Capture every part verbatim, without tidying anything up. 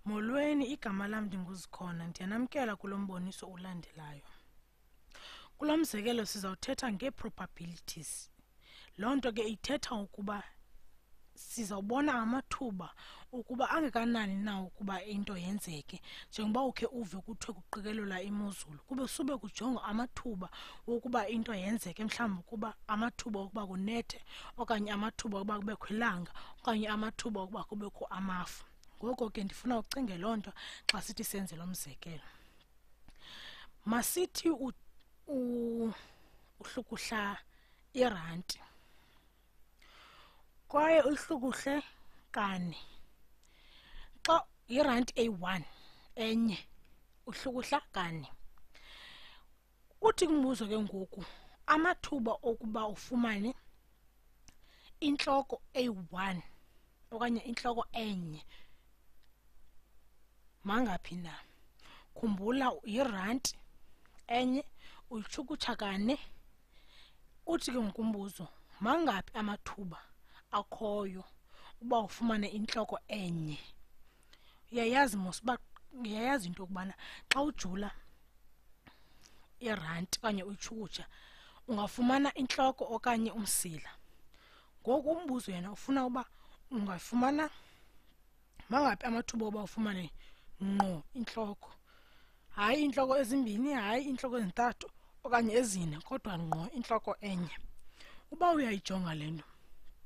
Molweni, igama lam ndinguzikhona. Ndiyanamkela kulo mboniso ulandelayo. Kulo mzekelo sizawuthetha ngee-probabilities. Loo nto ke ithetha ukuba sizawubona amathuba ukuba angakanani na ukuba into yenzeke, njengoba ukhe uve kuthiwe kuqikelelwa imozulu kube sube kujongwa amathuba wokuba into yenzeke, mhlawumbi ukuba amathuba okuba kunethe okanye amathuba okuba kubekho ilanga okanye amathuba okuba kubekho amafu. Ngoko ke ndifuna ucinge loo nto xa sithi senze lo mzekelo. Masithi uhlukuhla iranti kwaye uhlukuhle kane. Xa iranti eyi-one enye uhlukuhla kane, uthi kumbuzo ke ngoku amathuba okuba ufumane intloko eyi-one okanye intloko enye mangaphi na. Khumbula iranti enye uyitshukutsha kane. Uthi ke ngokumbuzo mangaphi amathuba akhoyo uba ufumane intloko enye. Uyayazi mos uba uyayazi into yokubana xa ujula iranti okanye uyitshukutsha ungafumana intloko okanye umsila. Ngoku umbuzo yena ufuna uba ungafumana mangaphi amathuba oba ufumane ngqo intloko, hayi intloko ezimbini, hayi intloko ezintathu okanye ezine, kodwa ngqo intloko enye. Uba uyayijonga le nto,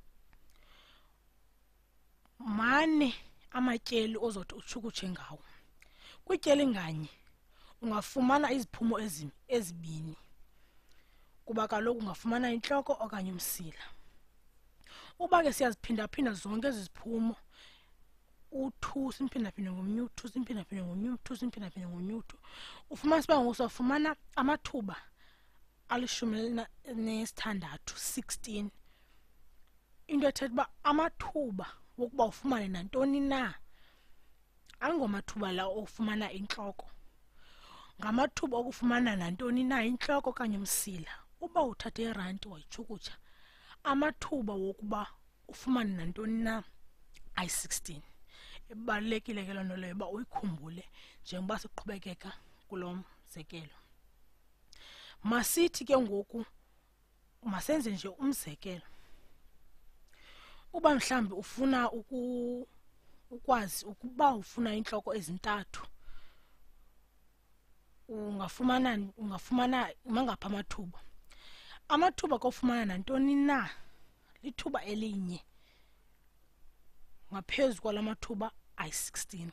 mane amatyeli ozothi utshukutshe ngawo. Kwityeli nganye ungafumana iziphumo ezibini, kuba kaloku ungafumana intloko okanye umsila. Uba ke siyaziphindaphinda zonke ezi ziphumo, u-two simphindaphinde ngomnye u-two simphindaphinde ngomnye u-two simphindaphinde ngomnye u-two, ufumanise uba ngoku uzawufumana amathuba alishumi nesithandathu, sixteen. Into ethetha uba amathuba wokuba ufumane nantoni na angomathuba la ofumana intloko, ngamathuba okufumana nantoni na intloko okanye umsila. Uba uthathe iranti wayitshukutsha, amathuba wokuba ufumane nantoni na ayi-sixteen. Ibalulekile ke loo nto leyo uba uyikhumbule njengoba siqhubekeka kulo mzekelo. Masithi ke ngoku masenze nje umzekelo. Uba mhlawumbi ufuna uku ukwazi ukuba ufuna intloko ezintathu, ungafumana ungafumana mangaphi amathuba. Amathuba kofumana nantoni na lithuba elinye ngaphezu kwala mathuba ayi-sixteen.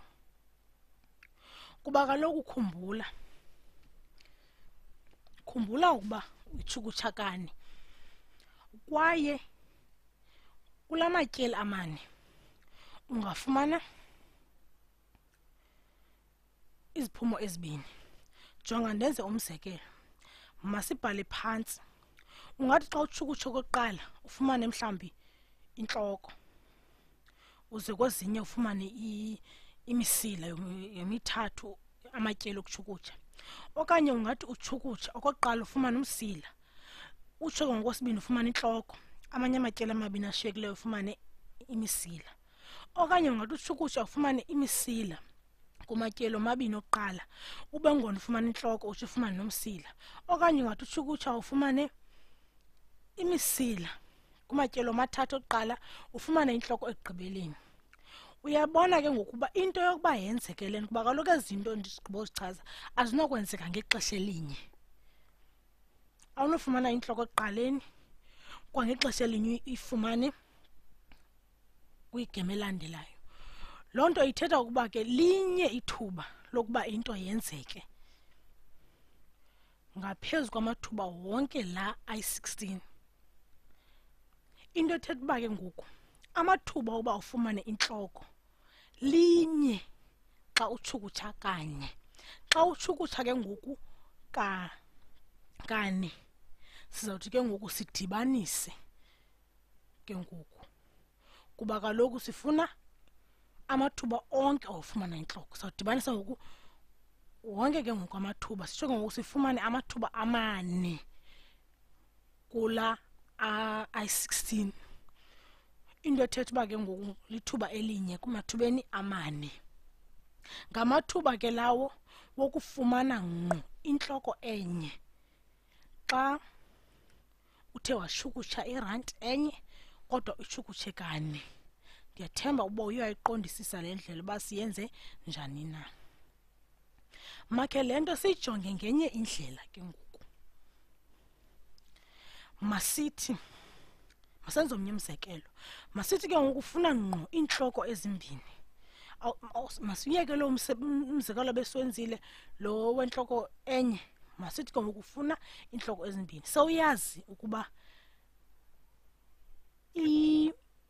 Kuba kaloku khumbula khumbula ukuba uyitshukutsha kane kwaye kula matyeli amane ungafumana iziphumo ezibini. Jonga ndenze umzekelo, masibhale phantsi. Ungathi xa utshukutsha okokuqala ufumane mhlawumbi intloko, uze kwezinye ufumane imisila yomithathu amatyeli okutshukutsha. Okanye ungathi utshukutsha okokuqala ufumane umsila, utsho ngokwesibini ufumane intloko, amanye amatyeli amabini ashiyekileyo ufumane imisila. Okanye ungathi utshukutsha ufumane imisila kumatyeli omabini okuqala, ube ngona ufumane intloko utsho ufumane nomsila. Okanye ungathi utshukutsha ufumane imisila kumatyeli omathathu okuqala, ufumane intloko ekugqibeleni. Uyabona ke ngokuba into yokuba yenzeke le nto, kuba kaloku ezi zinto ndigqiba uzichaza azinokwenzeka ngexesha elinye. Awunofumana intloko ekuqaleni kwangexesha elinye ifumane kwigema elandelayo. Loo nto ithetha ukuba ke linye ithuba lokuba into yenzeke ngaphezu kwamathuba wonke la ayi-sixteen. Into ethetha uba ke ngoku amathuba okuba ufumane intloko linye xa utshukutsha kanye. Xa utshukutsha ke ngoku ka kane, sizawuthi ke ngoku sidibanise ke ngoku, kuba kaloku sifuna amathuba onke awufumana intloko. Sizawudibanisa ngoku wonke ke ngoku amathuba, sitsho ke ngoku sifumane amathuba amane kula ayi-sixteen. into ethetha uba ke ngoku lithuba elinye kumathubeni amane. Ngamathuba ke lawo wokufumana ngqo inhloko enye xa uthe washukutsha irand enye kodwa ushukutshe kane. Ndiyathemba uba uyayiqondisisa le ndlela uba siyenze njani na. Makhe le nto siyijonge ngenye indlela ke ngoku. Masithi, masenze omnye umzekelo. Masithi ke ngoku ufuna ngqo iintloko ezimbini. Masiyeke lo umzekelo besiwenzile lo wenhloko enye. Masithi ke ngoku ufuna iintloko ezimbini. Sewuyazi ukuba i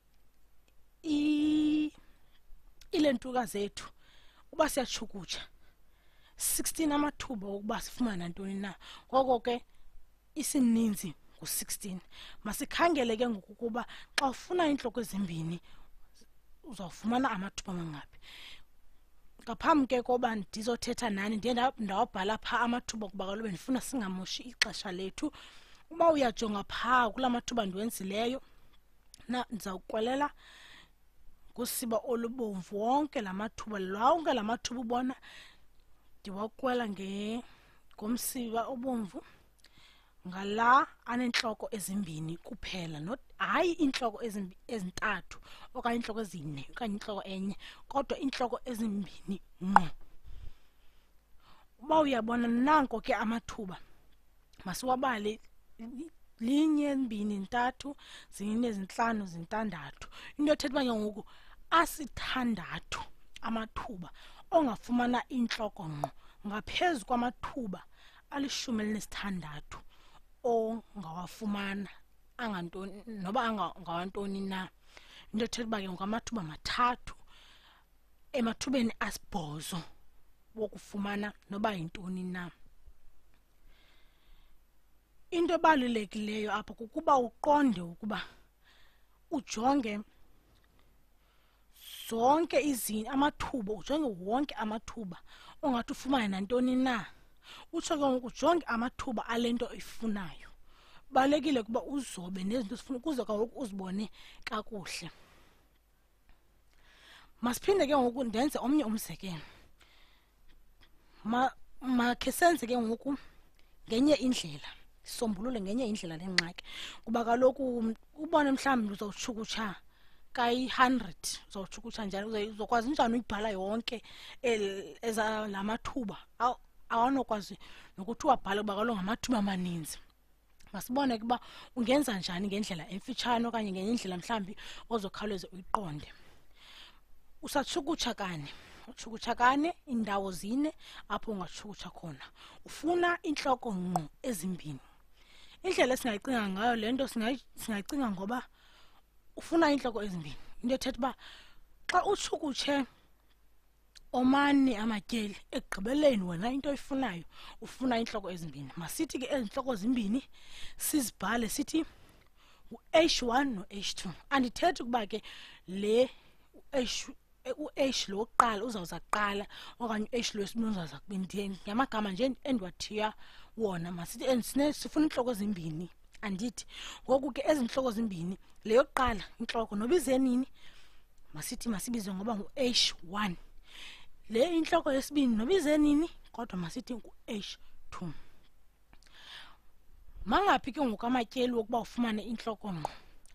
i ilentuka zethu uba siyatshukutsha sixteen amathuba ukuba sifumane nantoni na. Ngoko ke isininzi ngu sixteen. Masikhangele ke ngoku ukuba xa ufuna iintloko ezimbini uzawufumana amathuba mangaphi. Ngaphambi ke koba ndizothetha nani ndiye ndawabhala phaa amathuba kuba kaloku ndifuna singamoshi ixesha lethu. Uba uyajonga phaa kula mathuba ndiwenzileyo na ndizawukwelela ngusiba olubomvu wonke la mathuba. Lonke la mathuba ubona ndiwakwela ngomsiba obomvu ngala anentloko ezimbini kuphela, not hayi inhloko ezintathu okanye inhloko ezine okanye inhloko enye, kodwa inhloko ezimbini ngqo. Uba uyabona nanko ke amathuba, masiwabale linye, mbini, ntathu, zine, zintlanu, zintandathu. Into ethetha uba ke ngoku asithandathu amathuba ongafumana inhloko ngqo ngaphezu kwamathuba alishumi elinesithandathu ongawafumana angantoni noba angawantoni na. Into ethetha uba ke ngoku amathuba mathathu emathubeni asibhozo wokufumana noba yintoni na. Into ebalulekileyo apha kukuba uqonde ukuba ujonge zonke izinto amathuba, ujonge wonke amathuba ongathi ufumane nantoni na. Utsho ke ngoku ujonge amathuba alento oyifunayo. Balekile kuba uzobe nezinto zifuna ukuze kaloku uzibone kakuhle. Masiphinde ke ngoku ndenze omnye umzekelo. Ma makhe senze ke ngoku ngenye indlela, sombulule ngenye indlela lengxaki kuba kaloku ubone mhlawumbi uzawutshukutsha kayi hundred, uzawutshukutsha njani, uzokwazi njani uyibhala yonke eza lamathuba. Awanokwazi nokuthi uwabhale kuba kaloku ngamathuba amaninzi. Masibone kuba ungenza njani ngendlela emfitshane okanye ngenye indlela mhlawumbi ozokhawuleza uyiqonde. Usatshukutsha kane, utshukutsha kane indawo zine apho ungatshukutsha khona. Ufuna inhloko ngqo ezimbini. Indlela esingayicinga ngayo le nto singayicinga ngoba ufuna inhloko ezimbini. Into ethetha uba xa utshukutshe omane amatyeli ekugqibeleni wena into oyifunayo ufuna inhloko ezimbini. Masithi ke ezi nhloko zimbini sizibhale sithi u-H one no-H two. Andithethi ukuba ke le u-H lo wokuqala uzawuza kuqala okanye u-H lo wesibini uzawuza kubini. Ngamagama nje endiwathiya wona. Masithi sifuna inhloko ezimbini andithi. Ngoku ke ezi nhloko zimbini, le yokuqala inhloko nobize nini masithi masibize ngoba ngu-H one. Le inhloko yesibini nobize nini kodwa masithi ngu-H two. Mangaphi ke ngoku amatyeli wokuba ufumane inhloko ngqo?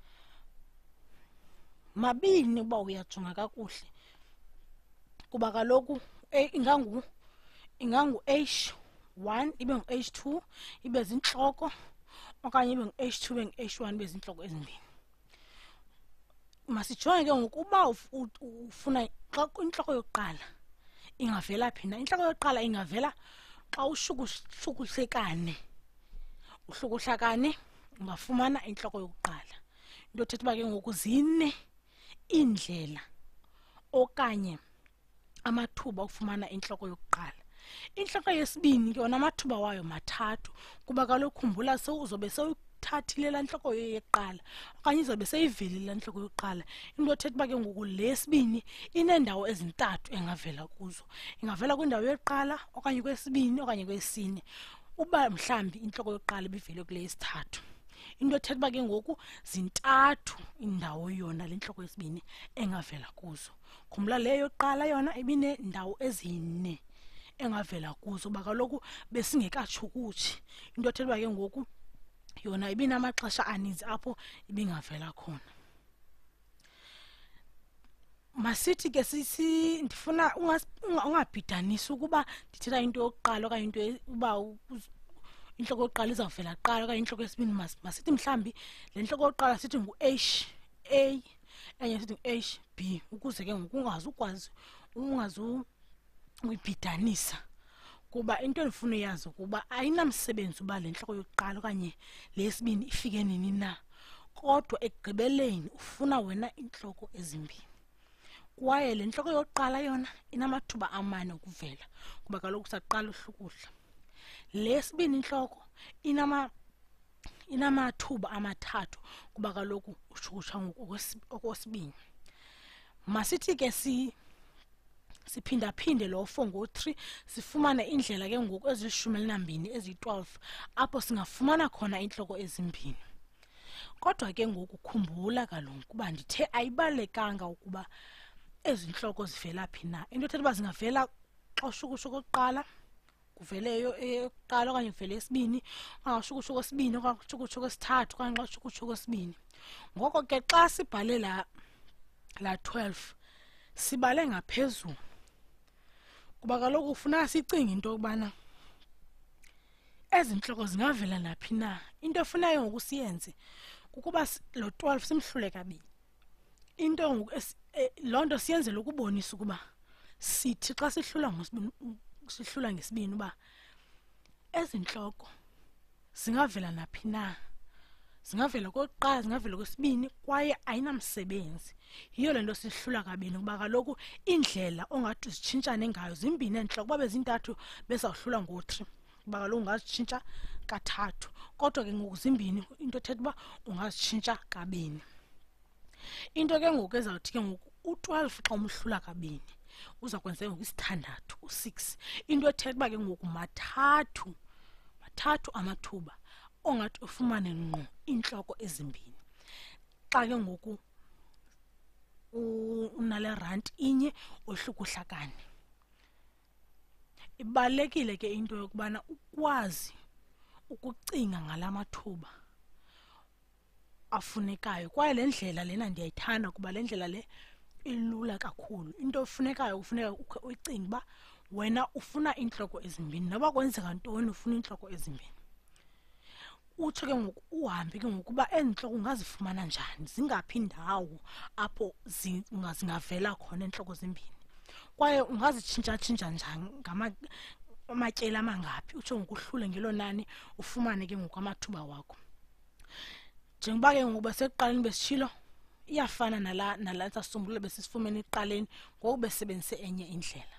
Mabini uba uyajonga kakuhle kuba kaloku ingangu ingangu-H one ibe ngu-H two ibe zinhloko okanye ibe ngu-H two ibe ngu-H one ibe zinhloko ezimbini. Masijonge ke ngoku uba ufuna xa inhloko yokuqala ingavela phi na. Inhloko yokuqala ingavela xa ushukuhle kane. Uhlukuhla kane ungafumana inhloko yokuqala. Into ethetha uba ke ngoku zine indlela okanye amathuba okufumana inhloko yokuqala. Inhloko yesibini yona amathuba wayo mathathu kuba kaloku khumbula sewuzobe sewuthathile la nhloko yokuqala okanye izobe seyivelile la nhloko yokuqala. Into ethetha uba ke ngoku lesibini inendawo ezintathu engavela kuzo. Ingavela kwindawo yokuqala okanye kwesibini okanye kwesine. Uba mhlambi inhloko yokuqala ibivele kule yesithathu, into ethetha uba ke ngoku zintathu indawo yona le ntloko yesibini engavela kuzo. Khumbula leyo yokuqala yona ibineendawo ezine engavela kuzo kuba kaloku besingekatshukutshi, into ethetha uba ke ngoku yona ibinamaxesha aninzi apho ibingavela khona. Masithi ke sisi ndifuna ungabhidanisi ukuba ndithetha into yokuqala okanye into uba inhloko yokuqala izawuvela kuqala okanye inhloko yesibini. Masithi mhlambi le nhloko yokuqala sithi ngu-H A enye sithi ngu-H B ukuze ke ngoku ungazi ukwazi ungazi uyibhidanisa, kuba into endifuna uyazi ukuba ayinamsebenzi uba le nhloko yokuqala okanye le yesibini ifike nini na, kodwa ekugqibeleni ufuna wena inhloko ezimbini. Kwaye le nhloko yokuqala yona inamathuba amane ukuvela kuba kaloku saqala uhlukuhla. Le yesibini inhloko inama inamathuba amathathu kuba kaloku ushukutsha okwesibini. Masithi ke si siphinda phinde lo four ngo-three sifumane indlela ke ngoku ezishumi elinambini eziyi-twelve apho singafumana khona inhloko ezimbini. Kodwa ke ngoku khumbula kaloku kuba ndithe ayibalekanga ukuba ezi nhloko zivela phi na. Into ethetha uba zingavela xa ushukutsha okokuqala kuvele eyokuqala okanye kuvele esibini, okanye ushukutsha okwesibini okanye ushukutsha okwesithathu okanye xa ushukutsha okwesibini. Ngoko ke xa sibhale la la twelve sibale ngaphezulu kuba kaloku ufuna sicinge into yokubana ezi nhloko zingavela naphi na. Into efunayo ngoku siyenze kukuba lo twelve simhlule kabini. Into ngoku loo nto siyenzela ukubonisa ukuba sithi xa sihlula ngosibini sihlula ngesibini uba ezi nhloko zingavela naphi na, zingavela kokuqala zingavela kwesibini kwaye ayinamsebenzi. Yiyo le nto sihlula kabini kuba kaloku indlela ongathi zitshintshane ngayo zimbini entloko. Kuba bezintathu bezawuhlula ngo-three kuba kaloku ungazitshintsha kathathu, kodwa ke ngoku zimbini into ethetha uba ungazitshintsha kabini. Into ke ngoku ezawuthi ke ngoku u-twelve xa umhlula kabini uza kwenza ngoku isithandathu u-six, into ethetha uba ke ngoku mathathu mathathu amathuba ongathi ufumane ngqo inhloko ezimbini xa ke ngoku unale ranti inye ohlukuhlakane. Ibalulekile ke into yokubana ukwazi ukucinga ngala mathuba afunekayo, kwaye le ndlela lena ndiyayithanda kuba le ndlela le ilula kakhulu. Into efunekayo ufuneka uyicinga uba wena ufuna inhloko ezimbini, noba kwenzeka ntoni ufuna inhloko ezimbini. Utsho ke ngoku uhambe ke ngoku uba ezi nhloko ungazifumana njani, zingaphi indawo apho zingavela khona inhloko zimbini, kwaye ungazitshintsha-tshintsha njani ngamatyeli amangaphi. Utsho ngoku uhlule ngelo nani ufumane ke ngoku amathuba wakho. Njengoba ke ngoku besekuqaleni besitshilo iyafana nala nala sasombululo besisifumene ekuqaleni ngoku besebenzise enye indlela.